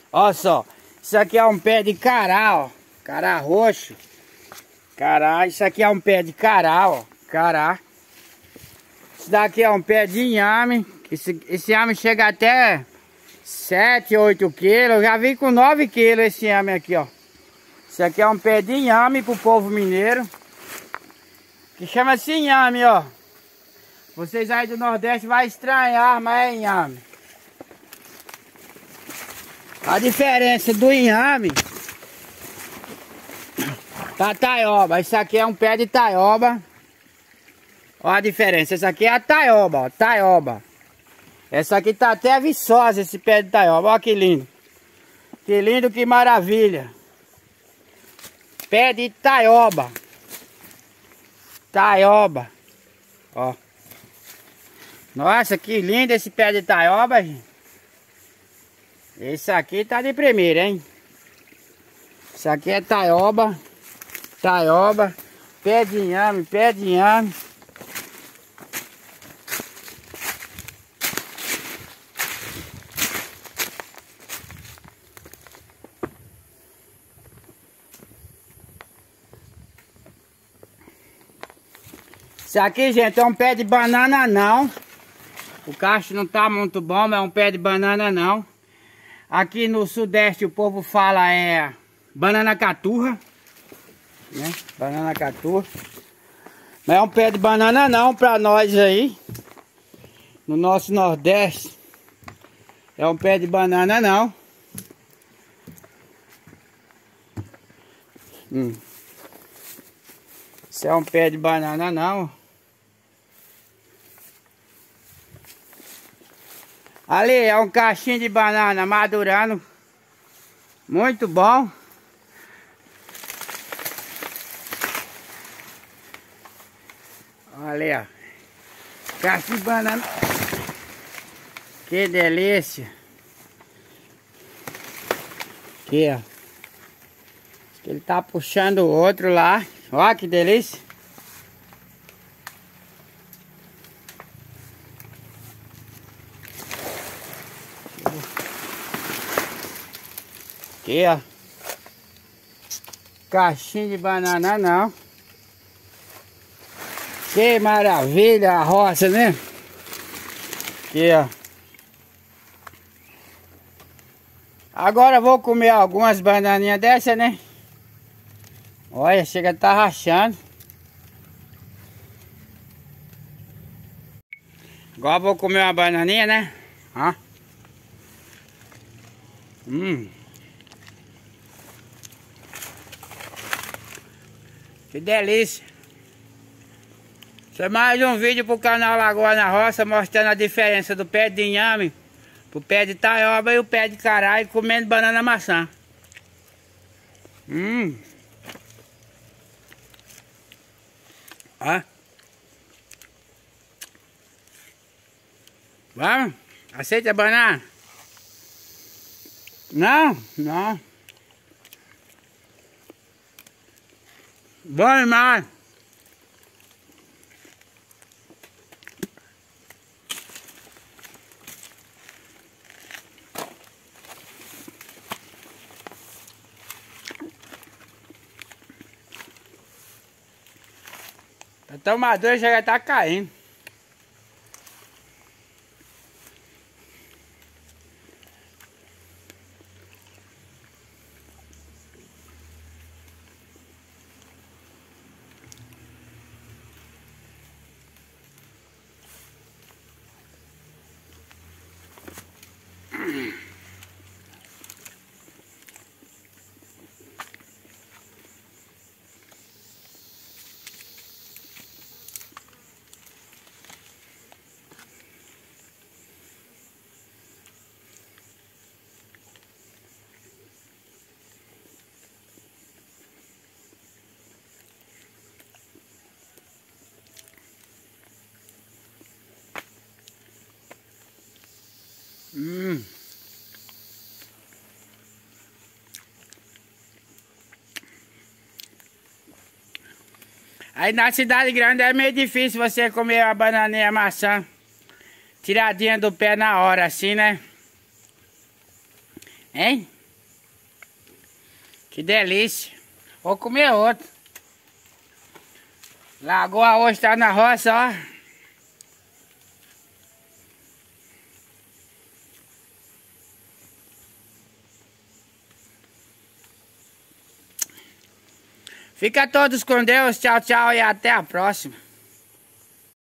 Olha só, isso aqui é um pé de cará, ó. Cará roxo. Cará, isso aqui é um pé de cará, ó. Cará. Isso daqui é um pé de inhame. Esse inhame chega até 7, 8 quilos. Eu já vi com 9 quilos esse inhame aqui, ó. Isso aqui é um pé de inhame pro povo mineiro. Que chama-se inhame, ó. Vocês aí do Nordeste vai estranhar, mas é inhame. A diferença do inhame da taioba. Isso aqui é um pé de taioba. Olha a diferença. Essa aqui é a taioba, ó. Taioba. Essa aqui tá até viçosa, esse pé de taioba. Olha que lindo. Que lindo, que maravilha. Pé de taioba. Taioba. Ó. Nossa, que lindo esse pé de taioba, gente. Esse aqui tá de primeira, hein? Isso aqui é taioba. Taioba. Pé de inhame, pé de inhame. Isso aqui, gente, é um pé de banana não. O cacho não tá muito bom, mas é um pé de banana não. Aqui no Sudeste o povo fala banana caturra, né? Banana caturra. Mas é um pé de banana não pra nós aí. No nosso Nordeste. É um pé de banana não. Isso é um pé de banana não. Ali é um cachinho de banana madurando. Muito bom. Olha ali, ó. Cachinho de banana. Que delícia. Aqui, ó. Ele tá puxando o outro lá. Olha que delícia. Aqui, ó. Caixinha de banana não. Que maravilha a roça, né? Aqui, ó. Agora eu vou comer algumas bananinhas dessas, né? Olha, chega a tá rachando. Agora eu vou comer uma bananinha, né? Ó. Que delícia. Isso é mais um vídeo pro canal Lagoa na Roça, mostrando a diferença do pé de inhame pro pé de taioba e o pé de cará, comendo banana maçã. Ó. Vamos? Aceita a banana? Não, não. Bom demais. A tomadora já tá caindo. Aí na cidade grande é meio difícil você comer a bananinha maçã tiradinha do pé na hora, assim, né? Hein? Que delícia. Vou comer outro. Lagoa hoje tá na roça, ó. Fica todos com Deus. Tchau, tchau e até a próxima.